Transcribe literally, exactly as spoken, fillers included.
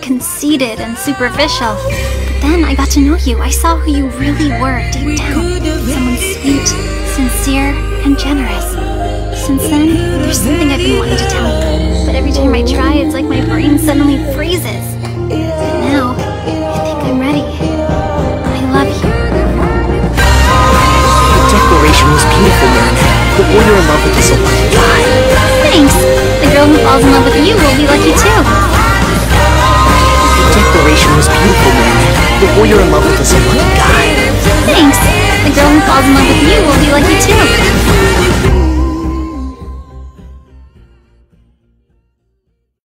conceited and superficial. But then I got to know you. I saw who you really were deep down. Someone sweet, sincere, and generous. Since then, there's something I've been wanting to tell you. But every time I try, it's like my brain suddenly freezes. But now, I think I'm ready. I love you. The declaration was beautiful, Marinette. The boy you're in love with is a lucky guy. Thanks. The girl who falls in love with you will be lucky too. The declaration was beautiful, Marinette. The boy you're in love with is a lucky guy. Thanks. The girl who falls in love with you will be lucky too.